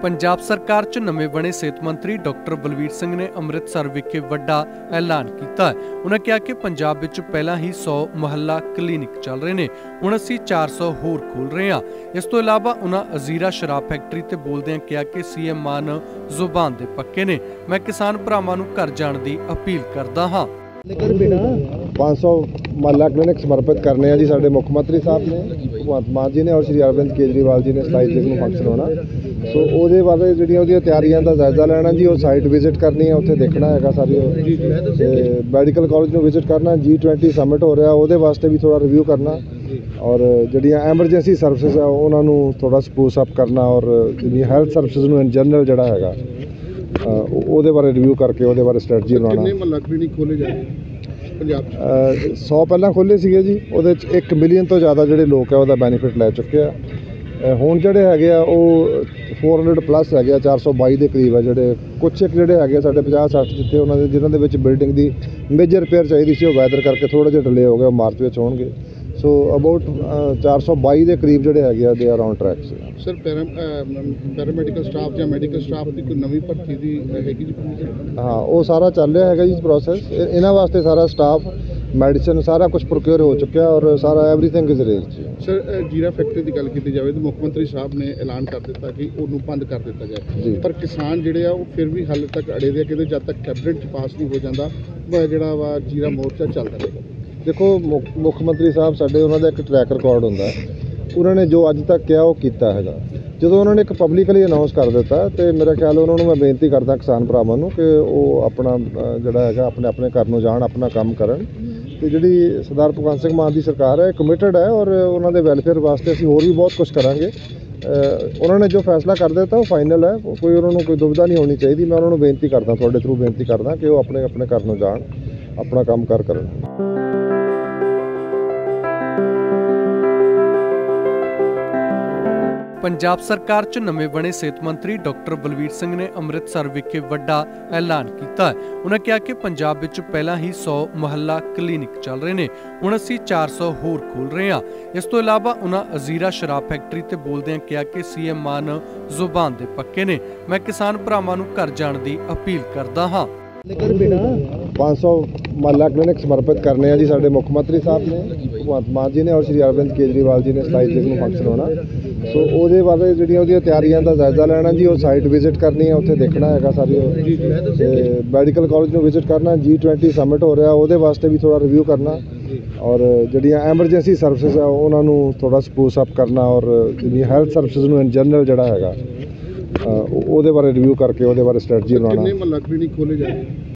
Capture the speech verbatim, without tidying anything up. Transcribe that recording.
पंजाब सरकार च नवे बने सेहत मंत्री डॉक्टर बलवीर सिंह ने अमृतसर विखे वड्डा ऐलान किया। उन्होंने कहा कि पंजाब विच पहला ही सौ मुहल्ला क्लीनिक चल रहे हैं, हुण असीं चार सौ होर खोल रहे हैं। इस तो इलावा उन्होंने अजीरा शराब फैक्ट्री ते बोलदे कहा कि सीएम मान जुबान दे पक्के ने। मैं किसान भरावां नूं घर जाण दी अपील करदा हाँ। पाँच सौ मुहल्ला क्लिनिक समर्पित करने हैं जी साडे मुख मंत्री साहब ने, भगवंत मान जी ने और श्री अरविंद केजरीवाल जी ने सताई तरीक नूं फंक्शन होना। सो ਉਹਦੇ ਬਾਰੇ ਜਿਹੜੀਆਂ ਉਹਦੀਆਂ ਤਿਆਰੀਆਂ ਦਾ ਜਾਇਜ਼ਾ ਲੈਣਾ ਜੀ। ਉਹ ਸਾਈਟ ਵਿਜ਼ਿਟ ਕਰਨੀ ਹੈ, ਉੱਥੇ ਦੇਖਣਾ ਹੈਗਾ ਸਾਰੀ, ਤੇ ਮੈਡੀਕਲ ਕਾਲਜ ਨੂੰ ਵਿਜ਼ਿਟ ਕਰਨਾ। ਜੀ ट्वेंटी ਸਮਿਟ ਹੋ ਰਿਹਾ, ਉਹਦੇ ਵਾਸਤੇ ਵੀ ਥੋੜਾ ਰਿਵਿਊ ਕਰਨਾ, ਔਰ ਜਿਹੜੀਆਂ ਐਮਰਜੈਂਸੀ ਸਰਵਿਸਿਜ਼ ਆ ਉਹਨਾਂ ਨੂੰ ਥੋੜਾ ਸਪੂਸ ਅਪ ਕਰਨਾ, ਔਰ ਜਿਹੜੀਆਂ ਹੈਲਥ ਸਰਵਿਸਿਜ਼ ਨੂੰ ਇਨ ਜਨਰਲ ਜਿਹੜਾ ਹੈਗਾ ਉਹਦੇ ਬਾਰੇ ਰਿਵਿਊ ਕਰਕੇ ਉਹਦੇ ਬਾਰੇ ਸਟ੍ਰੈਟਜੀ ਬਣਾਉਣਾ। ਕਿੰਨੇ ਮੁਹੱਲਾ ਕਲੀਨਿਕ ਖੋਲੇ ਜਾ ਰਹੇ ਪੰਜਾਬ ਸੌ ਪਹਿਲਾਂ ਖੋਲ੍ਹੇ ਸੀਗੇ ਜੀ, ਉਹਦੇ 'ਚ ਇੱਕ ਮਿਲੀਅਨ ਤੋਂ ਜ਼ਿਆਦਾ ਜਿਹੜੇ ਲੋਕ ਆ ਉਹਦਾ ਬੈਨੀਫਿਟ ਲੈ ਚੁੱਕੇ ਆ। ਹੁਣ ਜਿਹੜੇ ਹੈਗੇ ਆ ਉਹ फोर हंड्रड प्लस है गया, चार सौ बाई के करीब है। जोड़े कुछ एक जोड़े है साढ़े पचास सठ जिते उन्होंने जिन्होंने बिल्डिंग की मेजर रिपेयर चाहिए सी, वैदर करके थोड़ा जिहा डिले हो गया, मार्च में होणगे। सो अबाउट चार सौ बाई के करीब जोड़े है they are on track. Sir para paramedical staff या मैडिकल स्टाफ की कोई नवी भर्ती दी हैगी जी? हाँ, वो सारा चल रहा है जी प्रोसैस। इन्हां वास्ते सारा स्टाफ, मैडिसन सारा कुछ प्रोक्योर हो चुका और सारा everything is range. Sir Zira factory की गल की जाए तो मुख्य मंत्री साहब ने ऐलान कर दिता कि उन्होंने बंद कर दिता जाए, पर किसान जोड़े आ फिर भी हाले तक अड़े दे कि जब तक कैबिनेट च पास नहीं हो जाता जोड़ा वा जीरा मोर्चा चलता रहेगा। देखो मुख्य मंत्री साहब साडे उन्हों का एक ट्रैक रिकॉर्ड होंदा, उन्होंने जो अज तक किया वो किया है। जो उन्होंने एक पब्लिकली अनाउंस कर दिता तो मेरा ख्याल उन्होंने मैं बेनती करदा किसान भरावां नूं कि वो अपना जिहड़ा हैगा अपने अपने घर नूं जाण, अपना काम करन। तो जी सरदार भगवंत सिंह मान की सरकार है कमिटेड है, और उन्होंने वैलफेयर वास्ते असीं होर भी बहुत कुछ करांगे। उन्होंने जो फैसला कर दिता वो फाइनल है, कोई उन्होंने कोई दुविधा नहीं होनी चाहिए। मैं उन्होंने बेनती करदा, तुहाडे थ्रू बेनती करदा कि वो अपने अपने घर नूं जाण, अपना काम कर करन। पंजाब सरकार च नवे बने सेहत मंत्री डॉक्टर बलवीर सिंह ने अमृतसर विखे वड्डा ऐलान किया। उन्होंने कहा कि पंजाब विच पहला ही सौ मुहल्ला क्लीनिक चल रहे हैं, हुण असीं चार सौ होर खोल रहे हैं। इस तो इलावा उन्होंने अजीरा शराब फैक्ट्री ते बोलदे कहा कि सीएम मान जुबान दे पक्के ने। मैं किसान भरावां नूं घर जाण दी अपील करदा हाँ। पाँच सौ मुहल्ला क्लिनिक समर्पित करने हैं जी साडे मुख मंत्री साहब ने, भगवंत मान जी ने और श्री अरविंद केजरीवाल जी ने सताई तरीक नूं फंक्शन होना। सो ਉਹਦੇ ਬਾਰੇ ਜਿਹੜੀਆਂ ਉਹਦੀਆਂ ਤਿਆਰੀਆਂ ਦਾ ਜਾਇਜ਼ਾ ਲੈਣਾ ਜੀ। ਉਹ ਸਾਈਟ ਵਿਜ਼ਿਟ ਕਰਨੀ ਹੈ, ਉੱਥੇ ਦੇਖਣਾ ਹੈਗਾ ਸਾਰੀ, ਤੇ ਮੈਡੀਕਲ ਕਾਲਜ ਨੂੰ ਵਿਜ਼ਿਟ ਕਰਨਾ। ਜੀ ट्वेंटी ਸਮਿਟ ਹੋ ਰਿਹਾ, ਉਹਦੇ ਵਾਸਤੇ ਵੀ ਥੋੜਾ ਰਿਵਿਊ ਕਰਨਾ, ਔਰ ਜਿਹੜੀਆਂ ਐਮਰਜੈਂਸੀ ਸਰਵਿਸਿਜ਼ ਆ ਉਹਨਾਂ ਨੂੰ ਥੋੜਾ ਸਪੂਸ ਅਪ ਕਰਨਾ, ਔਰ ਜਿਹੜੀਆਂ ਹੈਲਥ ਸਰਵਿਸਿਜ਼ ਨੂੰ ਇਨ ਜਨਰਲ ਜਿਹੜਾ ਹੈਗਾ ਉਹਦੇ ਬਾਰੇ ਰਿਵਿਊ ਕਰਕੇ ਉਹਦੇ ਬਾਰੇ ਸਟ੍ਰੈਟਜੀ ਬਣਾਉਣਾ। ਕਿੰਨੇ ਮੁਹੱਲਾ ਕਲੀਨਿਕ ਖੋਲੇ ਜਾ ਰਹੇ